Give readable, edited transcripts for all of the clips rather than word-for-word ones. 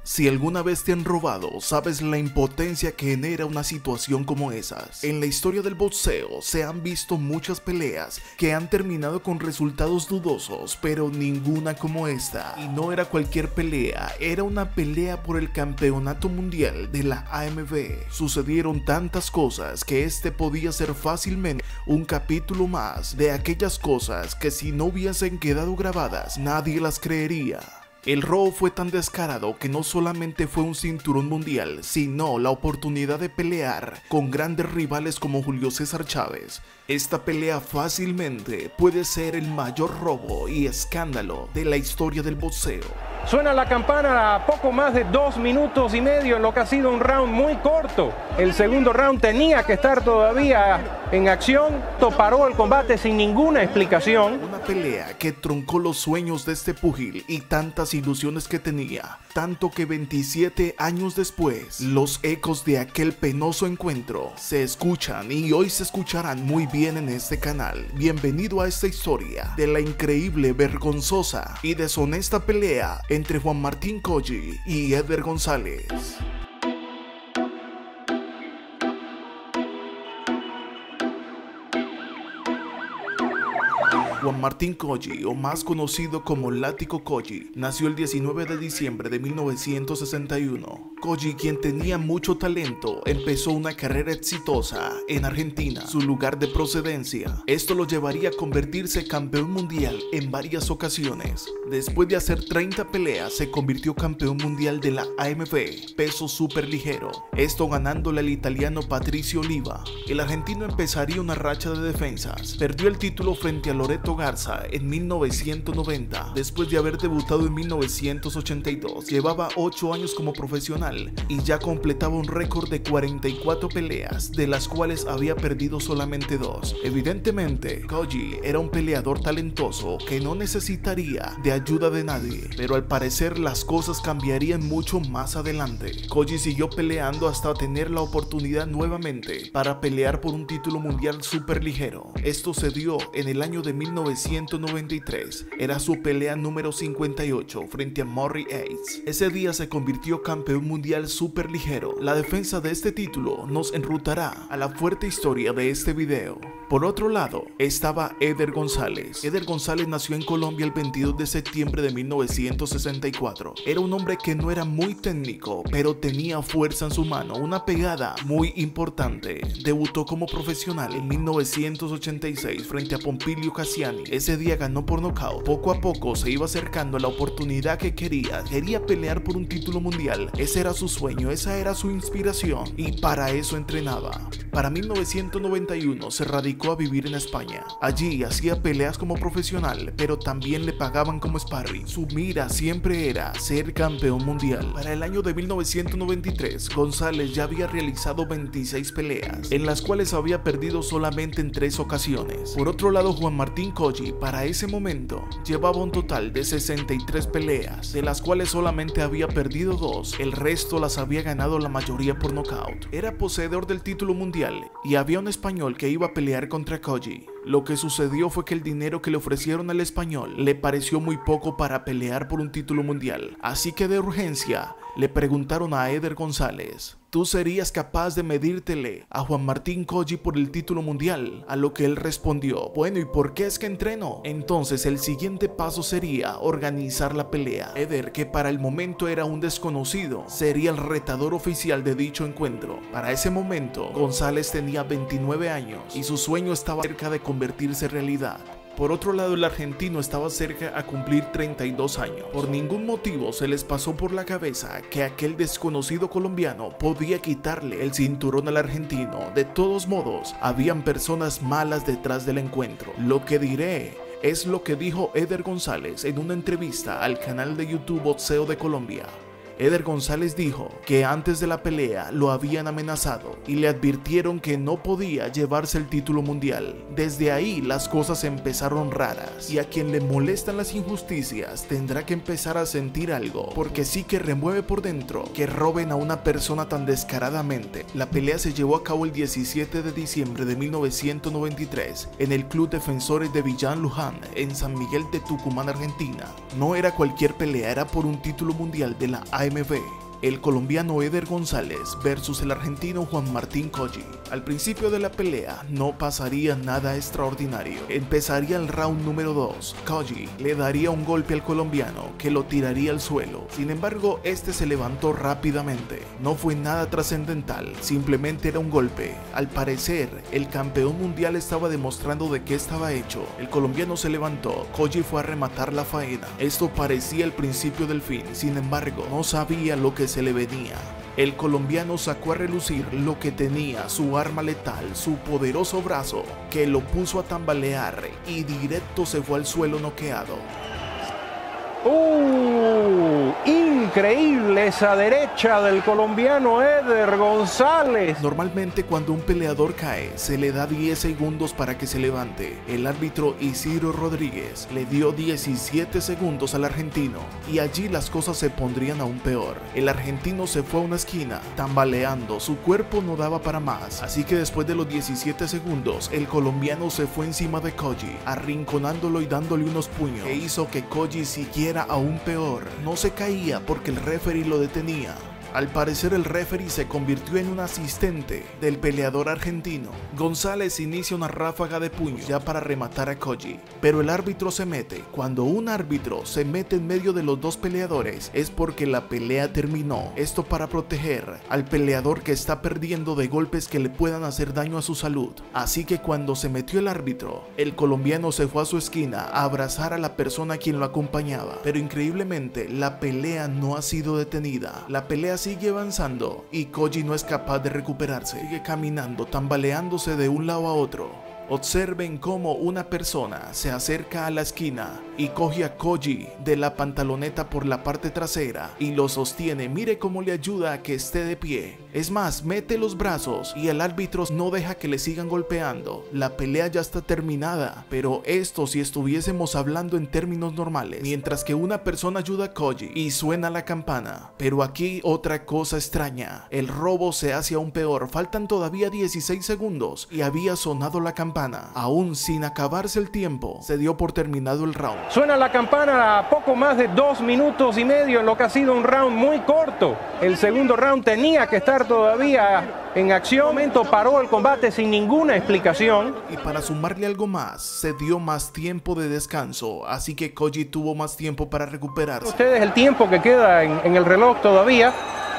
Si alguna vez te han robado, sabes la impotencia que genera una situación como esas. En la historia del boxeo se han visto muchas peleas que han terminado con resultados dudosos, pero ninguna como esta. Y no era cualquier pelea, era una pelea por el campeonato mundial de la AMB. Sucedieron tantas cosas que este podía ser fácilmente un capítulo más de aquellas cosas que si no hubiesen quedado grabadas, nadie las creería. El robo fue tan descarado que no solamente fue un cinturón mundial, sino la oportunidad de pelear con grandes rivales como Julio César Chávez. Esta pelea fácilmente puede ser el mayor robo y escándalo de la historia del boxeo. Suena la campana a poco más de 2 minutos y medio en lo que ha sido un round muy corto. El segundo round tenía que estar todavía en acción. Paró el combate sin ninguna explicación. Una pelea que truncó los sueños de este púgil y tantas ilusiones que tenía. Tanto que 27 años después, los ecos de aquel penoso encuentro se escuchan y hoy se escucharán muy bien en este canal. Bienvenido a esta historia de la increíble, vergonzosa y deshonesta pelea entre Juan Martín Colli y Eder González. Juan Martín Colli, o más conocido como Látigo Colli, nació el 19 de diciembre de 1961. Colli, quien tenía mucho talento, empezó una carrera exitosa en Argentina, su lugar de procedencia. Esto lo llevaría a convertirse campeón mundial en varias ocasiones. Después de hacer 30 peleas, se convirtió campeón mundial de la AMB, peso superligero. Esto ganándole al italiano Patricio Oliva. El argentino empezaría una racha de defensas. Perdió el título frente a Loreto Garza en 1990, después de haber debutado en 1982. Llevaba 8 años como profesional y ya completaba un récord de 44 peleas, de las cuales había perdido solamente 2. Evidentemente, Colli era un peleador talentoso que no necesitaría de ayuda de nadie, pero al parecer las cosas cambiarían mucho más adelante. Colli siguió peleando hasta tener la oportunidad nuevamente para pelear por un título mundial superligero. Esto se dio en el año de 1993, era su pelea número 58 frente a Murray Yates. Ese día se convirtió campeón mundial superligero. La defensa de este título nos enrutará a la fuerte historia de este video. Por otro lado, estaba Eder González. Eder González nació en Colombia el 22 de septiembre de 1964. Era un hombre que no era muy técnico, pero tenía fuerza en su mano, una pegada muy importante. Debutó como profesional en 1986 frente a Pompilio Cassiani. Ese día ganó por nocaut. Poco a poco se iba acercando a la oportunidad que quería pelear por un título mundial. Ese era su sueño, esa era su inspiración y para eso entrenaba. Para 1991 se radicó a vivir en España. Allí hacía peleas como profesional, pero también le pagaban como sparring. Su mira siempre era ser campeón mundial. Para el año de 1993, González ya había realizado 26 peleas, en las cuales había perdido solamente en 3 ocasiones. Por otro lado, Juan Martín Colli para ese momento llevaba un total de 63 peleas, de las cuales solamente había perdido 2, el resto las había ganado la mayoría por nocaut. Era poseedor del título mundial y había un español que iba a pelear contra Colli. Lo que sucedió fue que el dinero que le ofrecieron al español le pareció muy poco para pelear por un título mundial, así que de urgencia le preguntaron a Eder González: ¿tú serías capaz de medírtele a Juan Martín Colli por el título mundial? A lo que él respondió: bueno, ¿y por qué es que entreno? Entonces el siguiente paso sería organizar la pelea. Eder, que para el momento era un desconocido, sería el retador oficial de dicho encuentro. Para ese momento, González tenía 29 años y su sueño estaba cerca de convertirse en realidad. Por otro lado, el argentino estaba cerca a cumplir 32 años. Por ningún motivo se les pasó por la cabeza que aquel desconocido colombiano podía quitarle el cinturón al argentino. De todos modos, habían personas malas detrás del encuentro. Lo que diré es lo que dijo Eder González en una entrevista al canal de YouTube Boxeo de Colombia. Eder González dijo que antes de la pelea lo habían amenazado y le advirtieron que no podía llevarse el título mundial. Desde ahí las cosas empezaron raras y a quien le molestan las injusticias tendrá que empezar a sentir algo, porque sí que remueve por dentro que roben a una persona tan descaradamente. La pelea se llevó a cabo el 17 de diciembre de 1993 en el Club Defensores de Villán Luján en San Miguel de Tucumán, Argentina. No era cualquier pelea, era por un título mundial de la AMB. El colombiano Eder González versus el argentino Juan Martín Koji. Al principio de la pelea no pasaría nada extraordinario. Empezaría el round número 2. Koji le daría un golpe al colombiano que lo tiraría al suelo. Sin embargo, este se levantó rápidamente. No fue nada trascendental, simplemente era un golpe. Al parecer, el campeón mundial estaba demostrando de qué estaba hecho. El colombiano se levantó, Koji fue a rematar la faena. Esto parecía el principio del fin, sin embargo, no sabía lo que se le venía. El colombiano sacó a relucir lo que tenía, su arma letal, su poderoso brazo, que lo puso a tambalear y directo se fue al suelo noqueado. Increíble esa derecha del colombiano Eder González. Normalmente cuando un peleador cae se le da 10 segundos para que se levante. El árbitro Isidro Rodríguez le dio 17 segundos al argentino y allí las cosas se pondrían aún peor. El argentino se fue a una esquina tambaleando, su cuerpo no daba para más, así que después de los 17 segundos el colombiano se fue encima de Koji, arrinconándolo y dándole unos puños que hizo que Koji siguiera aún peor. No se caía porque el referee lo detenía. Al parecer el referee se convirtió en un asistente del peleador argentino. González inicia una ráfaga de puños ya para rematar a Koji, pero el árbitro se mete. Cuando un árbitro se mete en medio de los dos peleadores es porque la pelea terminó. Esto para proteger al peleador que está perdiendo de golpes que le puedan hacer daño a su salud. Así que cuando se metió el árbitro, el colombiano se fue a su esquina a abrazar a la persona a quien lo acompañaba. Pero increíblemente la pelea no ha sido detenida. La pelea sigue avanzando y Koji no es capaz de recuperarse. Sigue caminando, tambaleándose de un lado a otro. Observen cómo una persona se acerca a la esquina y coge a Koji de la pantaloneta por la parte trasera y lo sostiene. Mire cómo le ayuda a que esté de pie. Es más, mete los brazos y el árbitro no deja que le sigan golpeando. La pelea ya está terminada, pero esto si estuviésemos hablando en términos normales. Mientras que una persona ayuda a Koji y suena la campana. Pero aquí otra cosa extraña. El robo se hace aún peor. Faltan todavía 16 segundos y había sonado la campana. Aún sin acabarse el tiempo, se dio por terminado el round. Suena la campana a poco más de 2 minutos y medio en lo que ha sido un round muy corto. El segundo round tenía que estar todavía en acción. Un momento paró el combate sin ninguna explicación. Y para sumarle algo más, se dio más tiempo de descanso, así que Koji tuvo más tiempo para recuperarse. Ustedes el tiempo que queda en el reloj todavía.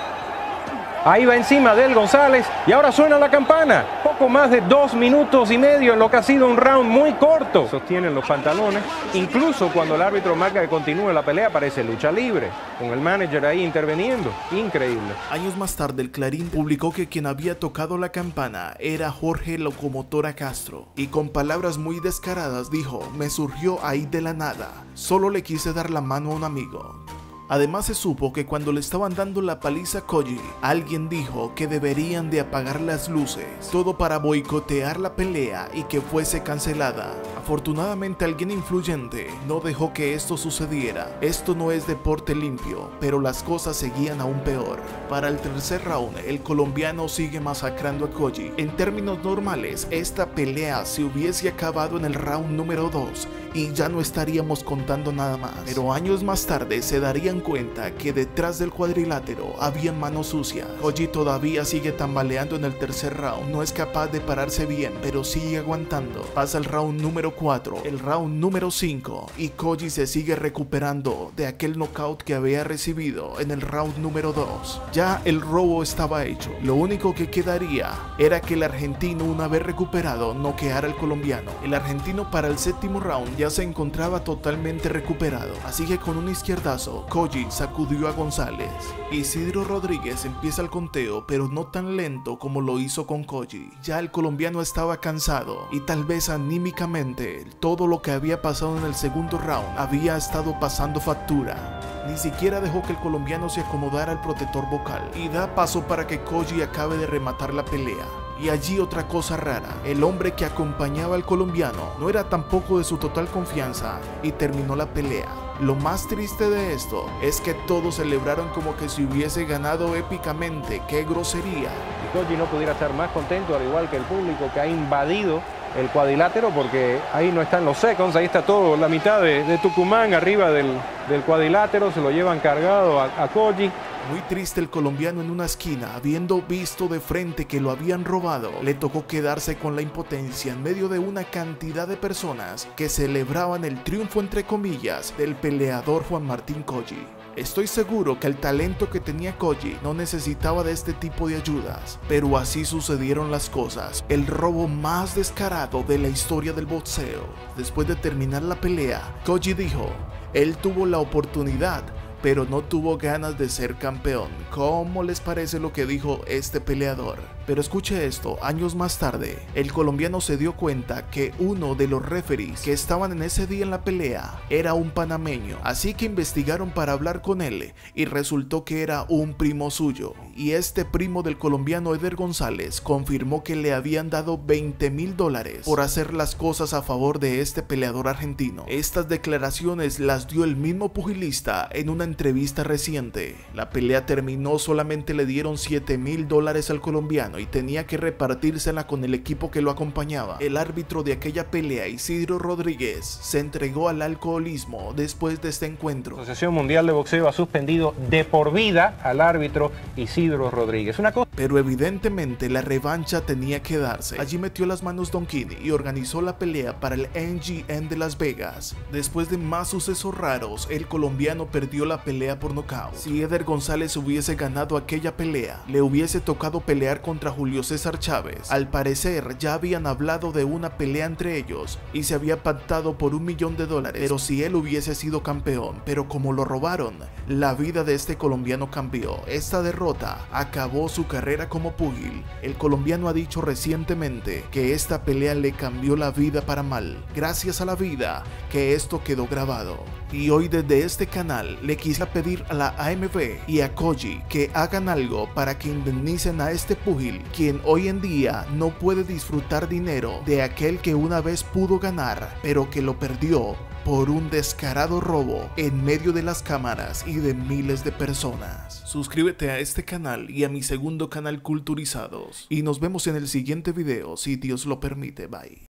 Ahí va encima de él González y ahora suena la campana. Poco más de 2 minutos y medio en lo que ha sido un round muy corto. Sostienen los pantalones. Incluso cuando el árbitro marca que continúe la pelea parece lucha libre, con el manager ahí interviniendo. Increíble. Años más tarde el Clarín publicó que quien había tocado la campana era Jorge Locomotora Castro. Y con palabras muy descaradas dijo: me surgió ahí de la nada. Solo le quise dar la mano a un amigo. Además se supo que cuando le estaban dando la paliza a Koji, alguien dijo que deberían de apagar las luces, todo para boicotear la pelea y que fuese cancelada. Afortunadamente alguien influyente no dejó que esto sucediera. Esto no es deporte limpio, pero las cosas seguían aún peor. Para el tercer round, el colombiano sigue masacrando a Koji. En términos normales, esta pelea se hubiese acabado en el round número 2 y ya no estaríamos contando nada más. Pero años más tarde se darían cuenta que detrás del cuadrilátero había mano sucia. Koji todavía sigue tambaleando en el tercer round, no es capaz de pararse bien, pero sigue aguantando. Pasa el round número 4, el round número 5 y Koji se sigue recuperando de aquel knockout que había recibido en el round número 2. Ya el robo estaba hecho, lo único que quedaría era que el argentino, una vez recuperado, noqueara al colombiano. El argentino para el séptimo round ya se encontraba totalmente recuperado, así que con un izquierdazo Koji sacudió a González. Isidro Rodríguez empieza el conteo, pero no tan lento como lo hizo con Koji. Ya el colombiano estaba cansado y tal vez anímicamente todo lo que había pasado en el segundo round había estado pasando factura. Ni siquiera dejó que el colombiano se acomodara al protector vocal y da paso para que Koji acabe de rematar la pelea. Y allí otra cosa rara, el hombre que acompañaba al colombiano no era tampoco de su total confianza y terminó la pelea. Lo más triste de esto es que todos celebraron como que si hubiese ganado épicamente. ¡Qué grosería! Y Koji no pudiera estar más contento, al igual que el público que ha invadido el cuadrilátero, porque ahí no están los seconds, ahí está todo, la mitad de Tucumán arriba del cuadrilátero, se lo llevan cargado a Koji. Muy triste el colombiano en una esquina, habiendo visto de frente que lo habían robado, le tocó quedarse con la impotencia en medio de una cantidad de personas que celebraban el triunfo entre comillas del peleador Juan Martín Colli. Estoy seguro que el talento que tenía Colli no necesitaba de este tipo de ayudas, pero así sucedieron las cosas. El robo más descarado de la historia del boxeo. Después de terminar la pelea, Colli dijo, él tuvo la oportunidad, pero no tuvo ganas de ser campeón. ¿Cómo les parece lo que dijo este peleador? Pero escuche esto, años más tarde, el colombiano se dio cuenta que uno de los referees que estaban en ese día en la pelea era un panameño, así que investigaron para hablar con él y resultó que era un primo suyo. Y este primo del colombiano Eder González confirmó que le habían dado $20,000 por hacer las cosas a favor de este peleador argentino. Estas declaraciones las dio el mismo pugilista en una entrevista reciente. La pelea terminó, solamente le dieron $7,000 al colombiano y tenía que repartírsela con el equipo que lo acompañaba. El árbitro de aquella pelea, Isidro Rodríguez, se entregó al alcoholismo después de este encuentro. La Asociación Mundial de Boxeo ha suspendido de por vida al árbitro Isidro Rodríguez. Pero evidentemente la revancha tenía que darse. Allí metió las manos Don King y organizó la pelea para el MGM de Las Vegas. Después de más sucesos raros, el colombiano perdió la pelea por nocaut. Si Eder González hubiese ganado aquella pelea, le hubiese tocado pelear contra Julio César Chávez. Al parecer ya habían hablado de una pelea entre ellos y se había pactado por $1 millón, pero si él hubiese sido campeón, pero como lo robaron, la vida de este colombiano cambió. Esta derrota acabó su carrera como púgil. El colombiano ha dicho recientemente que esta pelea le cambió la vida para mal. Gracias a la vida que esto quedó grabado. Y hoy desde este canal le quisiera pedir a la AMB y a Colli que hagan algo para que indemnicen a este púgil, quien hoy en día no puede disfrutar dinero de aquel que una vez pudo ganar, pero que lo perdió por un descarado robo en medio de las cámaras y de miles de personas. Suscríbete a este canal y a mi segundo canal Culturizados y nos vemos en el siguiente video si Dios lo permite. Bye.